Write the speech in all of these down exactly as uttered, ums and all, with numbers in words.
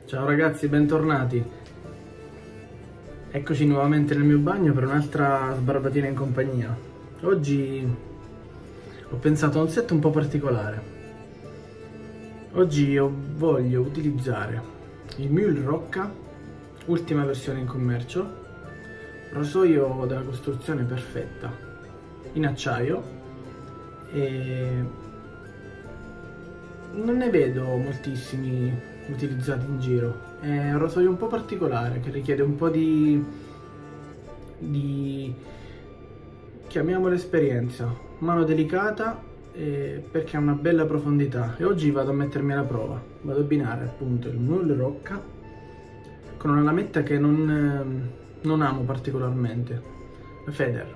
Ciao ragazzi, bentornati. Eccoci nuovamente nel mio bagno per un'altra sbarbatina in compagnia. Oggi ho pensato a un set un po' particolare. Oggi io voglio utilizzare il Mule Rocca, ultima versione in commercio, rasoio della costruzione perfetta, in acciaio, e non ne vedo moltissimi utilizzati in giro. È un rasoio un po' particolare che richiede un po' di, di chiamiamola esperienza, mano delicata, eh, perché ha una bella profondità. E oggi vado a mettermi alla prova, vado a abbinare appunto il Mule Rocca con una lametta che non, non amo particolarmente, la Feder.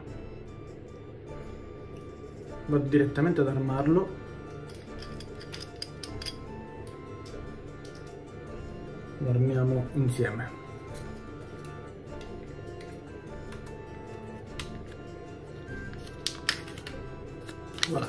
Vado direttamente ad armarlo. Lo armiamo insieme. Voilà.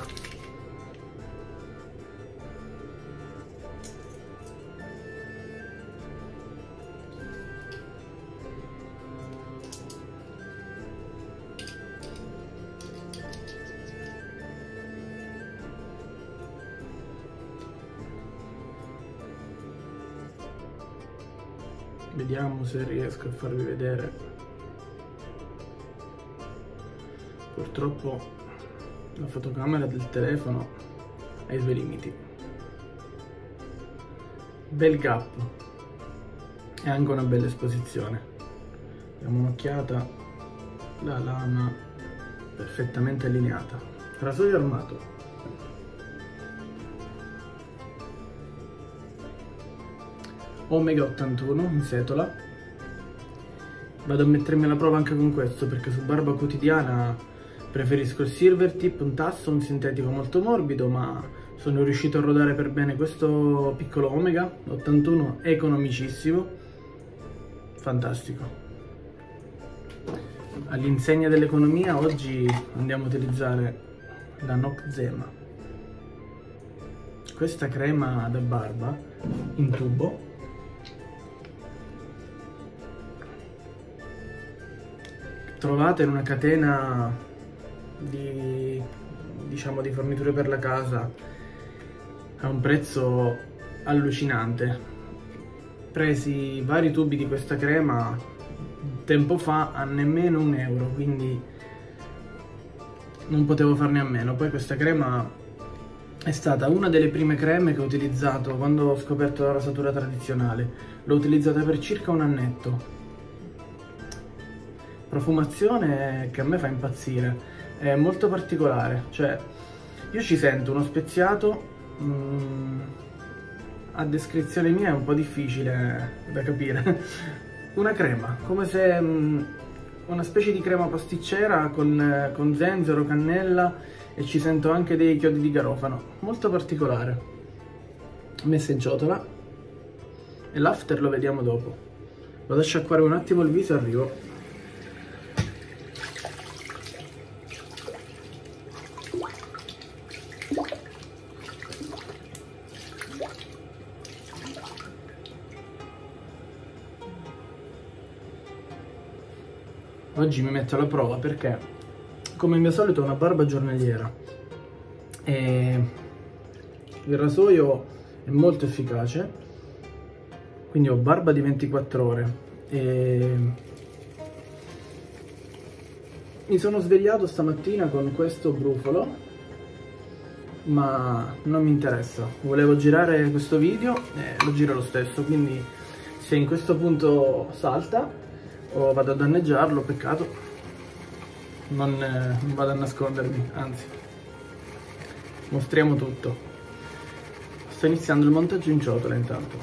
Vediamo se riesco a farvi vedere. Purtroppo la fotocamera del telefono ha i suoi limiti. Bel gap e anche una bella esposizione. Diamo un'occhiata, la lama perfettamente allineata. Rasoio armato. Omega ottantuno in setola. Vado a mettermi alla prova anche con questo, perché su barba quotidiana preferisco il silver tip, un tasso, un sintetico molto morbido, ma sono riuscito a rodare per bene questo piccolo Omega ottantuno, economicissimo, fantastico. All'insegna dell'economia oggi andiamo a utilizzare la Noxzema, questa crema da barba in tubo. Trovate in una catena di, diciamo, di forniture per la casa a un prezzo allucinante. Presi vari tubi di questa crema tempo fa a nemmeno un euro, quindi non potevo farne a meno. Poi questa crema è stata una delle prime creme che ho utilizzato quando ho scoperto la rasatura tradizionale. L'ho utilizzata per circa un annetto. Profumazione che a me fa impazzire, è molto particolare, cioè io ci sento uno speziato, mh, a descrizione mia è un po' difficile da capire, una crema, come se mh, una specie di crema pasticcera con, con zenzero, cannella, e ci sento anche dei chiodi di garofano, molto particolare. Messa in ciotola e l'after lo vediamo dopo. Vado a sciacquare un attimo il viso e arrivo. Oggi mi metto alla prova perché, come al mio solito, ho una barba giornaliera e il rasoio è molto efficace, quindi ho barba di ventiquattro ore e mi sono svegliato stamattina con questo brufolo, ma non mi interessa, volevo girare questo video e lo giro lo stesso, quindi se in questo punto salta o vado a danneggiarlo, peccato, non, eh, non vado a nascondermi, anzi mostriamo tutto. Sto iniziando il montaggio in ciotola intanto.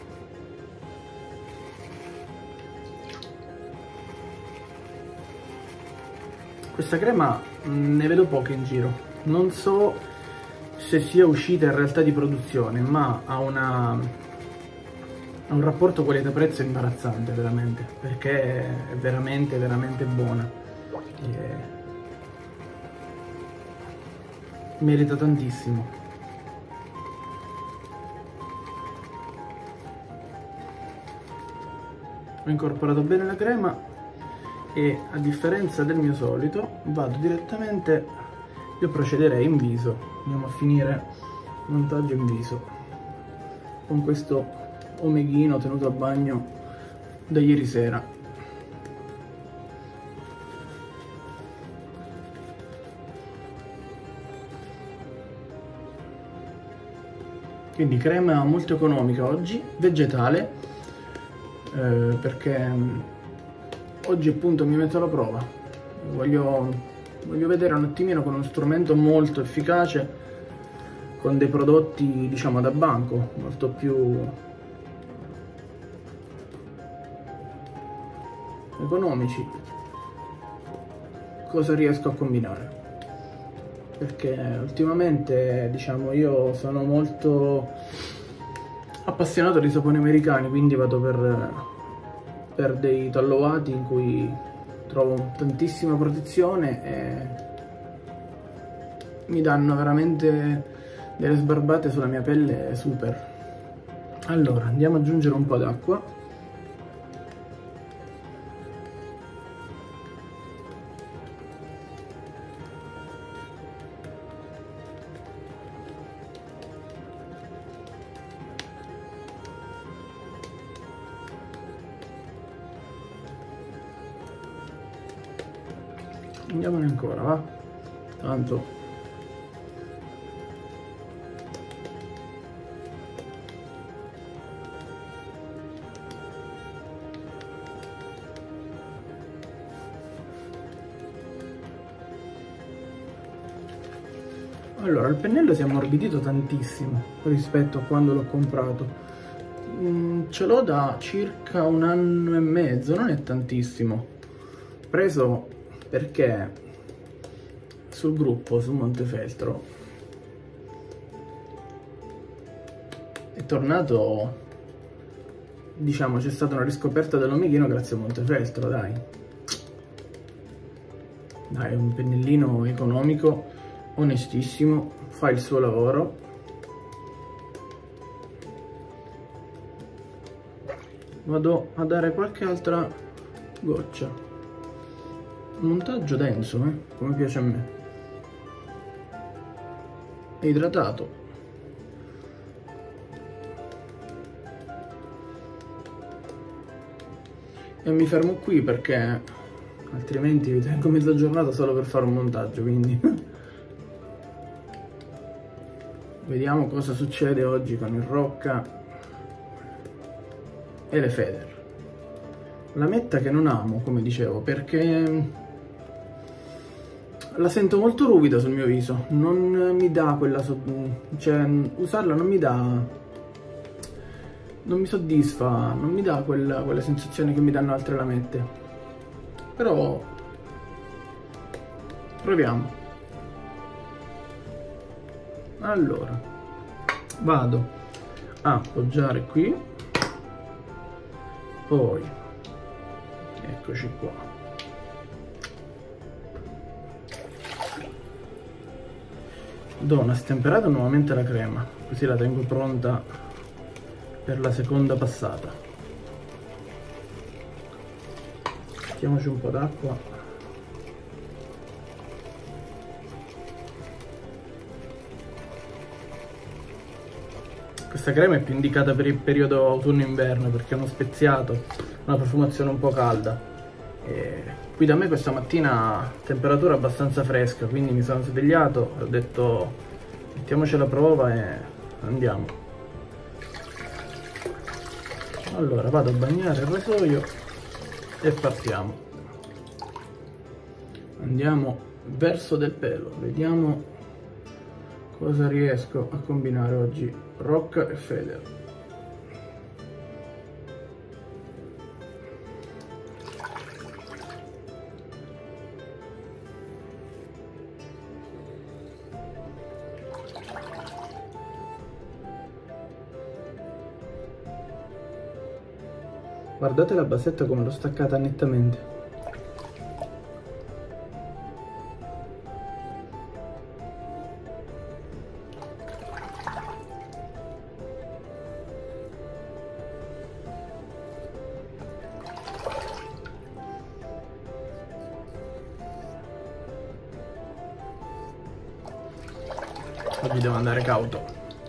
Questa crema ne vedo poche in giro, non so se sia uscita in realtà di produzione, ma ha una ha un rapporto qualità-prezzo imbarazzante, veramente, perché è veramente, veramente buona. E merita tantissimo. ho incorporato bene la crema e, a differenza del mio solito, vado direttamente, io procederei in viso, andiamo a finire il montaggio in viso con questo omeghino tenuto a bagno da ieri sera. Quindi crema molto economica oggi, vegetale, eh, perché oggi appunto mi metto alla prova, voglio, voglio vedere un attimino con uno strumento molto efficace, con dei prodotti diciamo da banco, molto più economici, cosa riesco a combinare. Perché ultimamente diciamo io sono molto appassionato di saponi americani, quindi vado per, per dei tallowati in cui trovo tantissima protezione e mi danno veramente delle sbarbate sulla mia pelle super. Allora andiamo ad aggiungere un po' d'acqua. Andiamone ancora, va? Tanto allora il pennello si è ammorbidito tantissimo rispetto a quando l'ho comprato. Mm, ce l'ho da circa un anno e mezzo, non è tantissimo, preso perché sul gruppo, su Montefeltro, è tornato, diciamo, c'è stata una riscoperta dell'omeghino grazie a Montefeltro, dai. Dai, è un pennellino economico, onestissimo, fa il suo lavoro. Vado a dare qualche altra goccia. Montaggio denso, eh? Come piace a me, è idratato. E mi fermo qui perché altrimenti vi tengo mezza giornata solo per fare un montaggio, quindi vediamo cosa succede oggi con il Rocca e le Feder. La metta che non amo, come dicevo, perché la sento molto ruvida sul mio viso, non mi dà quella, cioè usarla non mi dà, non mi soddisfa, non mi dà quella, quella sensazione che mi danno altre lamette. Però proviamo. Allora vado a appoggiare qui, poi eccoci qua. Do una stemperata nuovamente alla crema, così la tengo pronta per la seconda passata. Mettiamoci un po' d'acqua. Questa crema è più indicata per il periodo autunno-inverno perché è uno speziato, una profumazione un po' calda. E qui da me questa mattina temperatura abbastanza fresca, quindi mi sono svegliato e ho detto mettiamoci alla prova e andiamo. Allora vado a bagnare il rasoio e partiamo. Andiamo verso del pelo, vediamo cosa riesco a combinare oggi, Rocca e Feder. Guardate la basetta come l'ho staccata nettamente. Oggi devo andare cauto.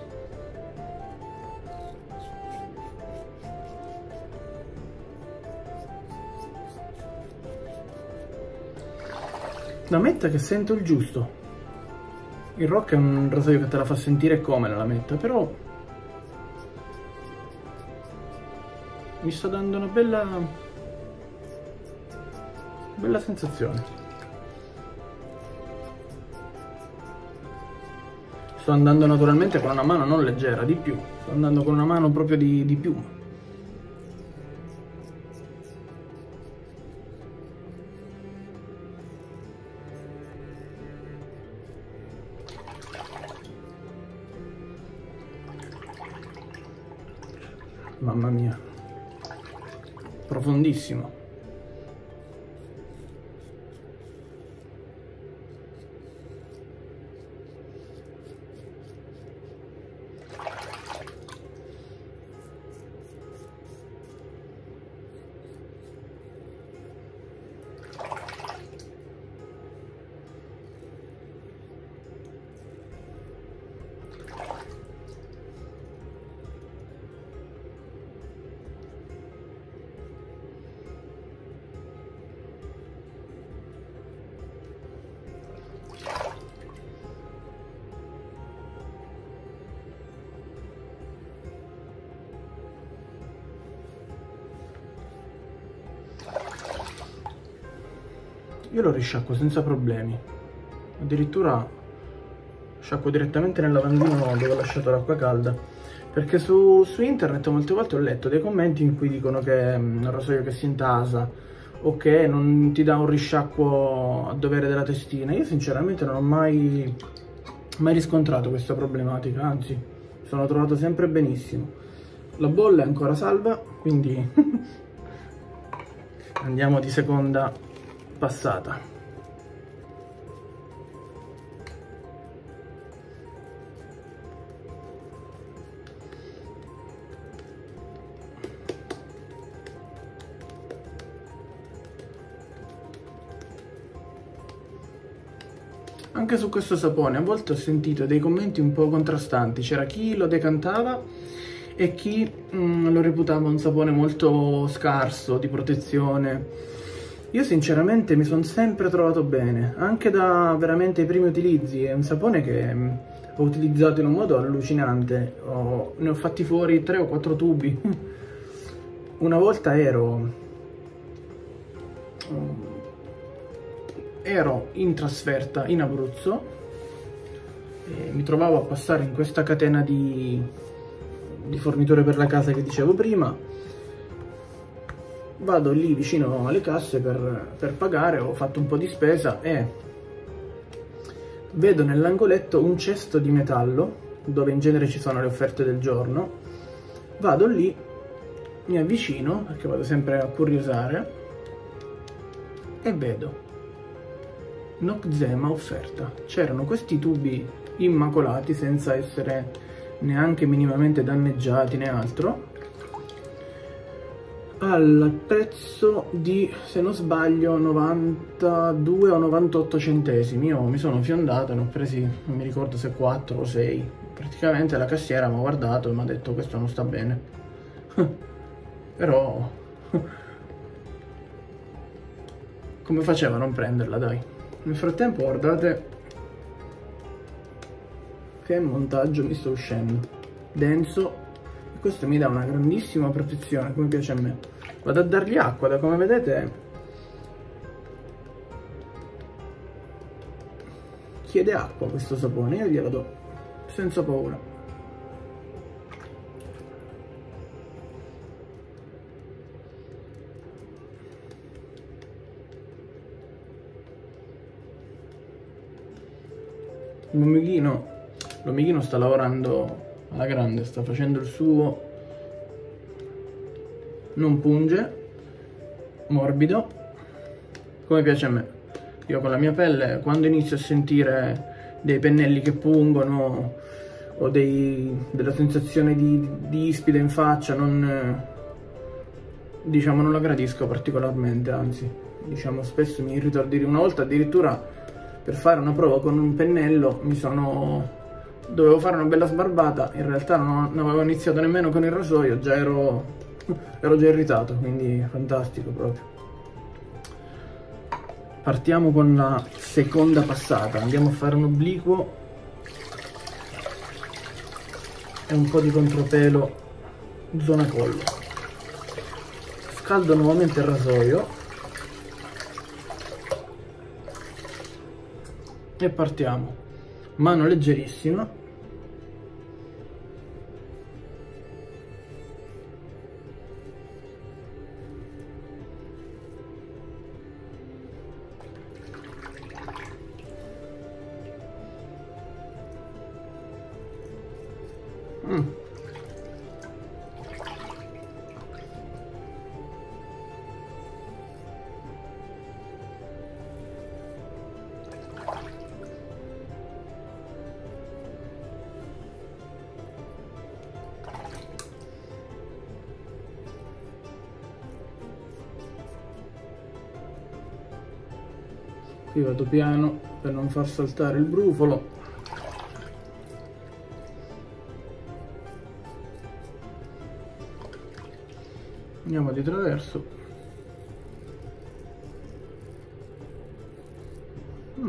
La metta che sento il giusto. Il rock è un rasoio che te la fa sentire come nella metta, però mi sta dando una bella bella sensazione. Sto andando naturalmente con una mano non leggera, di più. Sto andando con una mano proprio di, di più. Mamma mia, profondissimo. Io lo risciacquo senza problemi, addirittura sciacquo direttamente nel lavandino dove ho lasciato l'acqua calda, perché su, su internet molte volte ho letto dei commenti in cui dicono che è un rasoio che si intasa o che non ti dà un risciacquo a dovere della testina. Io sinceramente non ho mai, mai riscontrato questa problematica, anzi mi sono trovato sempre benissimo. La bolla è ancora salva, quindi andiamo di seconda passata. Anche su questo sapone a volte ho sentito dei commenti un po' contrastanti, c'era chi lo decantava e chi mm, lo reputava un sapone molto scarso di protezione. Io sinceramente mi sono sempre trovato bene, anche da veramente i primi utilizzi. È un sapone che ho utilizzato in un modo allucinante, ho, ne ho fatti fuori tre o quattro tubi. Una volta ero, ero in trasferta in Abruzzo e mi trovavo a passare in questa catena di, di forniture per la casa che dicevo prima. Vado lì vicino alle casse per, per pagare, ho fatto un po' di spesa e vedo nell'angoletto un cesto di metallo dove in genere ci sono le offerte del giorno. Vado lì, mi avvicino perché vado sempre a curiosare e vedo Noczema offerta. C'erano questi tubi immacolati senza essere neanche minimamente danneggiati né altro, al prezzo di, se non sbaglio, novantadue o novantotto centesimi. Io mi sono fiondato e ne ho presi, non mi ricordo se quattro o sei. Praticamente la cassiera mi ha guardato e mi ha detto questo non sta bene. Però come faceva a non prenderla, dai. Nel frattempo guardate che montaggio mi sta uscendo, denso. Questo mi dà una grandissima protezione, come piace a me. Vado a dargli acqua, da come vedete chiede acqua questo sapone, io glielo do senza paura. L'omeghino, l'omeghino sta lavorando alla grande, sta facendo il suo, non punge, morbido, come piace a me. Io con la mia pelle, quando inizio a sentire dei pennelli che pungono o dei, della sensazione di, di ispide in faccia, non, diciamo, non la gradisco particolarmente, anzi, diciamo, spesso mi irrito. Una volta addirittura per fare una prova con un pennello mi sono dovevo fare una bella sbarbata, in realtà non, non avevo iniziato nemmeno con il rasoio, già ero, ero già irritato, quindi fantastico proprio. Partiamo con la seconda passata, andiamo a fare un obliquo e un po' di contropelo zona collo. Scaldo nuovamente il rasoio e partiamo. Mano leggerissima. Mm. Qui vado piano per non far saltare il brufolo. Andiamo di traverso. Mm.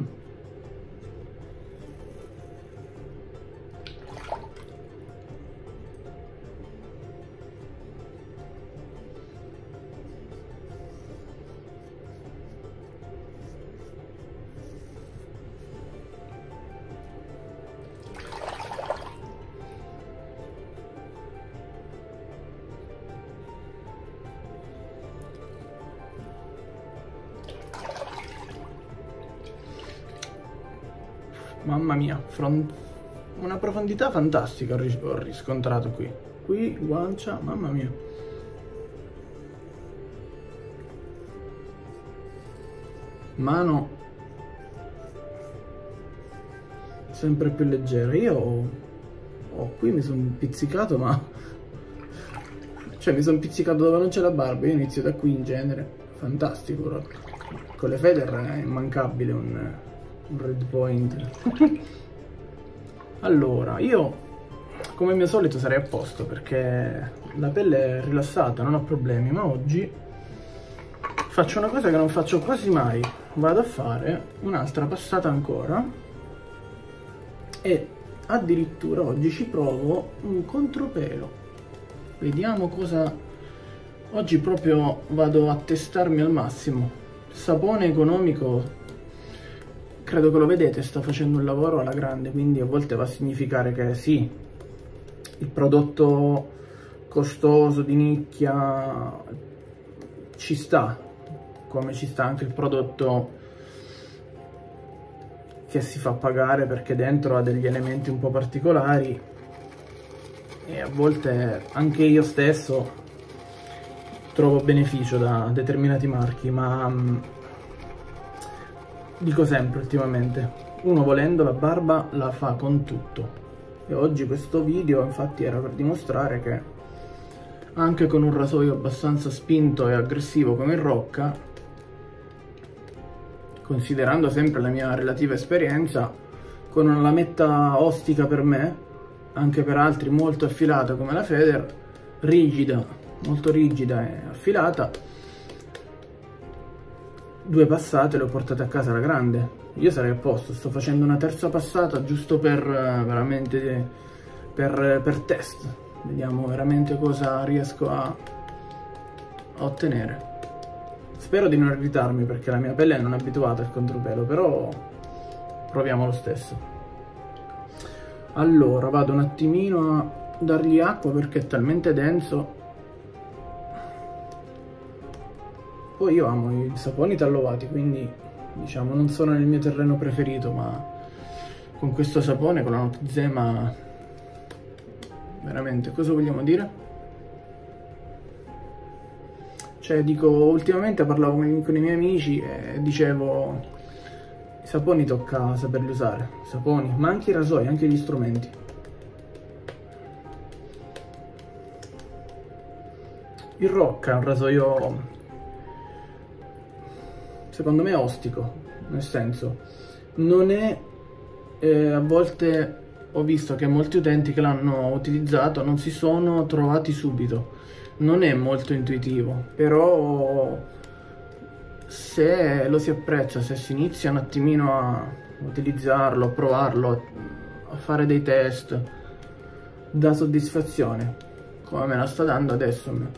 Mamma mia, una profondità fantastica ho, ris ho riscontrato qui. Qui, guancia, mamma mia. Mano sempre più leggera. Io ho, ho qui mi sono pizzicato, ma cioè mi sono pizzicato dove non c'è la barba. Io inizio da qui in genere. Fantastico proprio. Con le Feder è immancabile un un red point. Allora, io come mio solito sarei a posto perché la pelle è rilassata, non ho problemi, ma oggi faccio una cosa che non faccio quasi mai. Vado a fare un'altra passata ancora e addirittura oggi ci provo un contropelo. Vediamo cosa... Oggi proprio vado a testarmi al massimo. Sapone economico, credo che lo vedete, sto facendo un lavoro alla grande, quindi a volte va a significare che sì, il prodotto costoso di nicchia ci sta, come ci sta anche il prodotto che si fa pagare perché dentro ha degli elementi un po' particolari e a volte anche io stesso trovo beneficio da determinati marchi, ma dico sempre ultimamente, uno volendo la barba la fa con tutto. E oggi questo video infatti era per dimostrare che anche con un rasoio abbastanza spinto e aggressivo come il Rocca, considerando sempre la mia relativa esperienza, con una lametta ostica per me, anche per altri molto affilata come la Feder, rigida, molto rigida e affilata, due passate le ho portate a casa alla grande. Io sarei a posto, sto facendo una terza passata giusto per veramente per, per test. Vediamo veramente cosa riesco a, a ottenere. Spero di non irritarmi perché la mia pelle non è abituata al contropelo, però proviamo lo stesso. Allora vado un attimino a dargli acqua perché è talmente denso. Poi io amo i saponi tallovati, quindi diciamo non sono nel mio terreno preferito, ma con questo sapone, con la Notizema, veramente, cosa vogliamo dire? Cioè dico, ultimamente parlavo con, con i miei amici e dicevo, i saponi tocca saperli usare, saponi, ma anche i rasoi, anche gli strumenti. Il Rocca è un rasoio secondo me ostico, nel senso non è eh, a volte ho visto che molti utenti che l'hanno utilizzato non si sono trovati subito. Non è molto intuitivo, però se lo si apprezza, se si inizia un attimino a utilizzarlo, a provarlo, a fare dei test, dà soddisfazione, come me la sta dando adesso a me.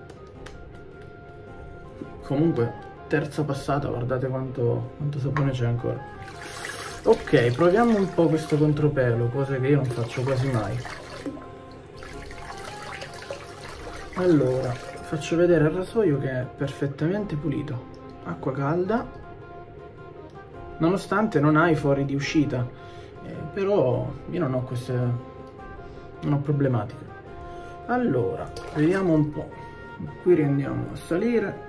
Comunque, terza passata, guardate quanto, quanto sapone c'è ancora. Ok, proviamo un po' questo contropelo, cosa che io non faccio quasi mai. Allora, faccio vedere il rasoio che è perfettamente pulito. Acqua calda, nonostante non ha i fori di uscita, eh, però io non ho queste, non ho problematiche. Allora, vediamo un po'. Qui riandiamo a salire.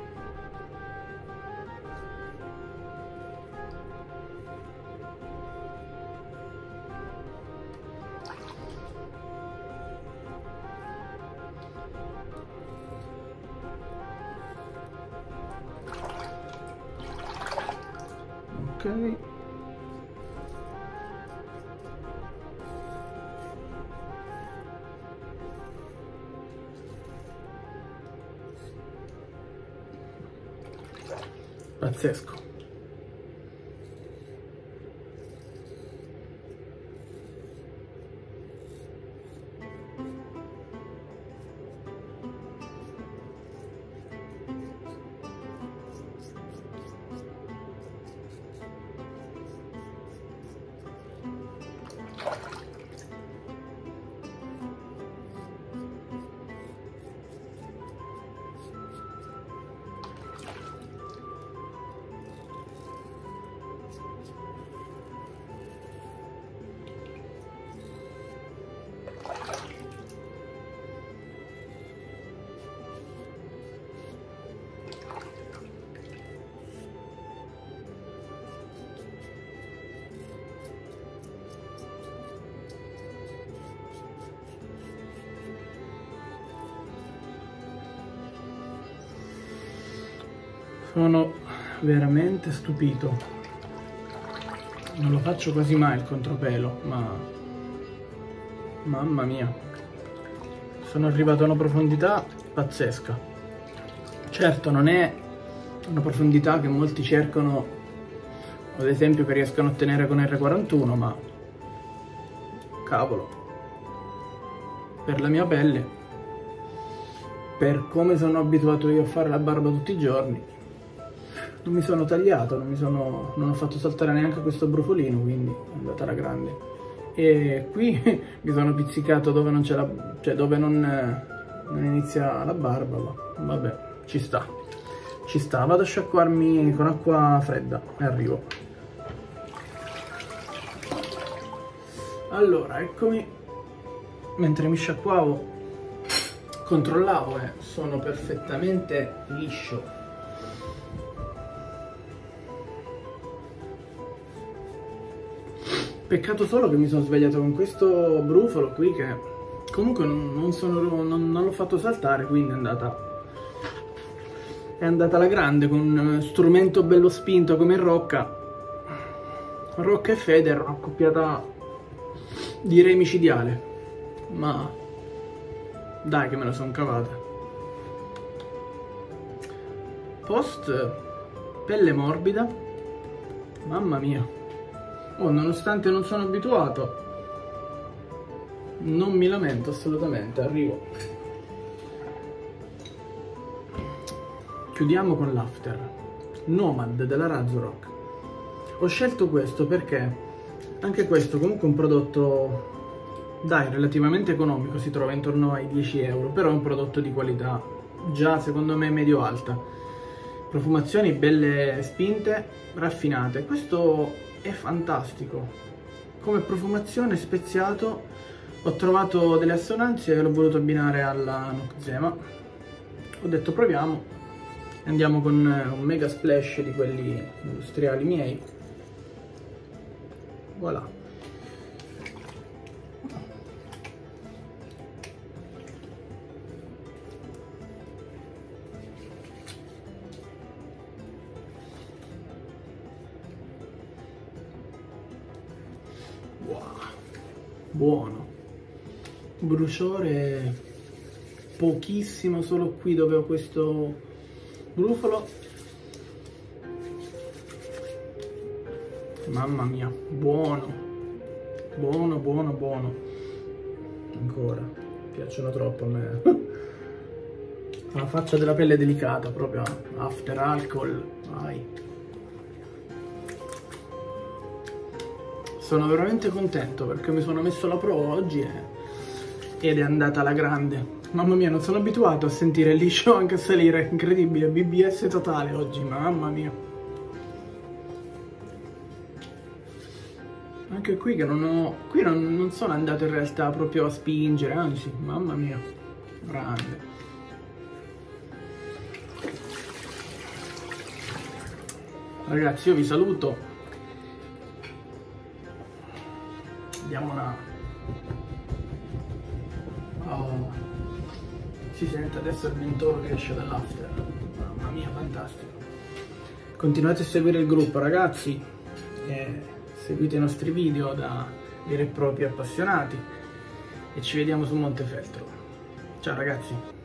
Ok. Pazzesco. Sono veramente stupito. Non lo faccio quasi mai il contropelo, ma mamma mia, sono arrivato a una profondità pazzesca. Certo, non è una profondità che molti cercano, ad esempio, che riescano a ottenere con R quarantuno, ma cavolo, per la mia pelle, per come sono abituato io a fare la barba tutti i giorni, non mi sono tagliato, non, mi sono, non ho fatto saltare neanche questo brufolino, quindi è andata alla grande. E qui mi sono pizzicato dove non c'è la, cioè dove non, non inizia la barba, ma vabbè, ci sta, ci sta. Vado a sciacquarmi con acqua fredda e arrivo. Allora, eccomi, mentre mi sciacquavo controllavo e sono perfettamente liscio. Peccato solo che mi sono svegliato con questo brufolo qui che comunque non, sono, non, non l'ho fatto saltare, quindi è andata è andata alla grande con un strumento bello spinto come il Rocca. Rocca e Feder, una accoppiata direi micidiale, ma dai che me la sono cavata. Post pelle morbida, mamma mia. Oh, nonostante non sono abituato, non mi lamento assolutamente, arrivo. Chiudiamo con l'after. Nomad della Razorok. Ho scelto questo perché anche questo comunque è un prodotto, dai, relativamente economico, si trova intorno ai dieci euro, però è un prodotto di qualità già secondo me medio-alta. Profumazioni belle spinte, raffinate. Questo è fantastico come profumazione, speziato. Ho trovato delle assonanze e l'ho voluto abbinare alla Noxzema. Ho detto proviamo, andiamo con un mega splash di quelli industriali miei. Voilà. Wow. buono. Bruciore pochissimo, solo qui dove ho questo brufolo. Mamma mia, buono, buono, buono, buono. Ancora, piacciono troppo a me. La faccia della pelle delicata, proprio after alcol, vai. Sono veramente contento perché mi sono messo alla prova oggi e... ed è andata alla grande. Mamma mia, non sono abituato a sentire il liscio anche a salire, incredibile, B B S totale oggi, mamma mia. Anche qui che non ho... qui non, non sono andato in realtà proprio a spingere, anzi, mamma mia, grande. Ragazzi, io vi saluto. Diamo una... Oh. Si sente adesso il mentolo che esce dall'after. Mamma mia, fantastico. Continuate a seguire il gruppo, ragazzi. E... seguite i nostri video da veri e propri appassionati e ci vediamo su Montefeltro. Ciao ragazzi!